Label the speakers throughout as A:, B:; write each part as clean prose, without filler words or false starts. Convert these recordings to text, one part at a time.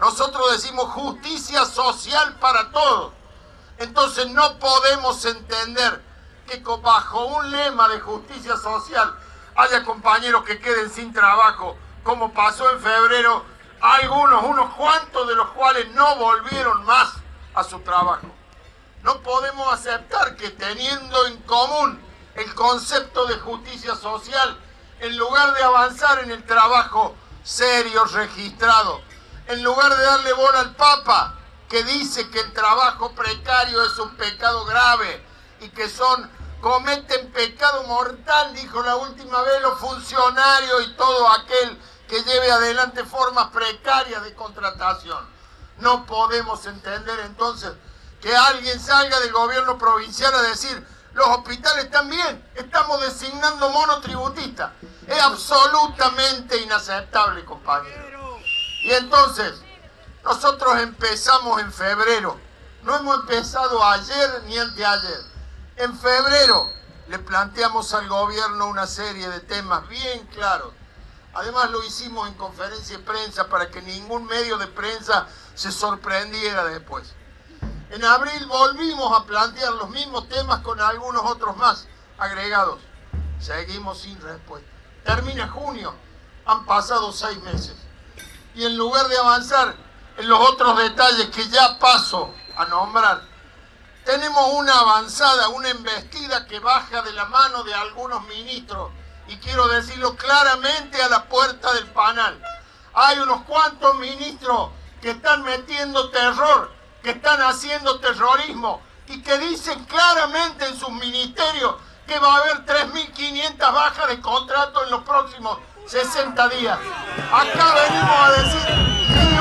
A: Nosotros decimos justicia social para todos. Entonces no podemos entender que bajo un lema de justicia social haya compañeros que queden sin trabajo, como pasó en febrero, unos cuantos de los cuales no volvieron más a su trabajo. No podemos aceptar que teniendo en común el concepto de justicia social, en lugar de avanzar en el trabajo serio, registrado, en lugar de darle bola al Papa, que dice que el trabajo precario es un pecado grave y que cometen pecado mortal, dijo la última vez, los funcionarios y todo aquel que lleve adelante formas precarias de contratación. No podemos entender entonces que alguien salga del gobierno provincial a decir: los hospitales están bien, estamos designando monotributistas. Es absolutamente inaceptable, compañero. Y entonces, nosotros empezamos en febrero. No hemos empezado ayer ni anteayer. En febrero le planteamos al gobierno una serie de temas bien claros. Además lo hicimos en conferencia de prensa para que ningún medio de prensa se sorprendiera después. En abril volvimos a plantear los mismos temas con algunos otros más agregados. Seguimos sin respuesta. Termina junio, han pasado 6 meses. Y en lugar de avanzar en los otros detalles que ya paso a nombrar, tenemos una avanzada, una embestida que baja de la mano de algunos ministros, y quiero decirlo claramente a la puerta del panel. Hay unos cuantos ministros que están metiendo terror, que están haciendo terrorismo y que dicen claramente en sus ministerios que va a haber 3.500 bajas de contrato en los próximos 60 días. Acá venimos a decir: ni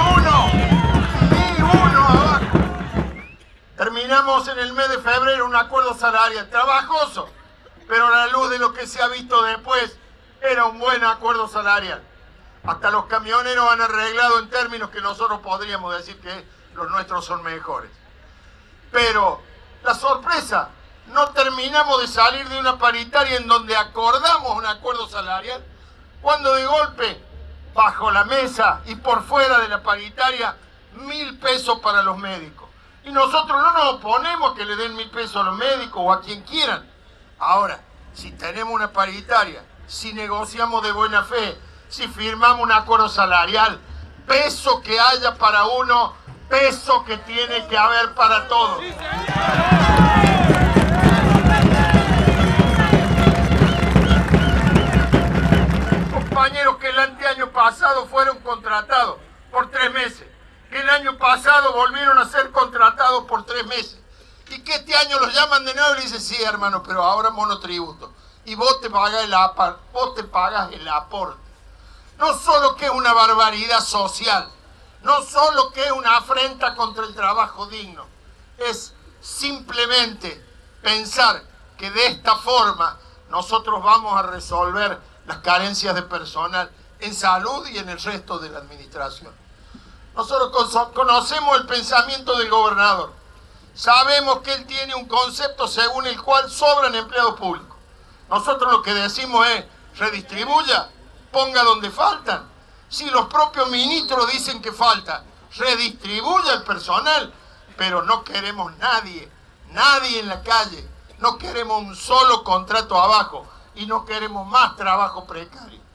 A: uno abajo. Terminamos en el mes de febrero un acuerdo salarial trabajoso, pero a la luz de lo que se ha visto después, era un buen acuerdo salarial. Hasta los camioneros han arreglado en términos que nosotros podríamos decir que los nuestros son mejores. Pero la sorpresa, no terminamos de salir de una paritaria en donde acordamos un acuerdo salarial, cuando de golpe, bajo la mesa y por fuera de la paritaria, 1.000 pesos para los médicos. Y nosotros no nos oponemos que le den 1.000 pesos a los médicos o a quien quieran. Ahora, si tenemos una paritaria, si negociamos de buena fe, si firmamos un acuerdo salarial, peso que haya para uno, peso que tiene que haber para todos. Compañeros que el anteaño pasado fueron contratados por 3 meses, que el año pasado volvieron a ser contratados por 3 meses, y que este año los llaman de nuevo y le dicen: sí, hermano, pero ahora monotributo, y vos te pagas el aporte. No solo que es una barbaridad social, no solo que es una afrenta contra el trabajo digno, es simplemente pensar que de esta forma nosotros vamos a resolver las carencias de personal en salud y en el resto de la administración. Nosotros conocemos el pensamiento del gobernador. Sabemos que él tiene un concepto según el cual sobran empleados públicos. Nosotros lo que decimos es: redistribuya, ponga donde faltan. Si los propios ministros dicen que falta, redistribuya el personal, pero no queremos nadie en la calle. No queremos un solo contrato abajo y no queremos más trabajo precario.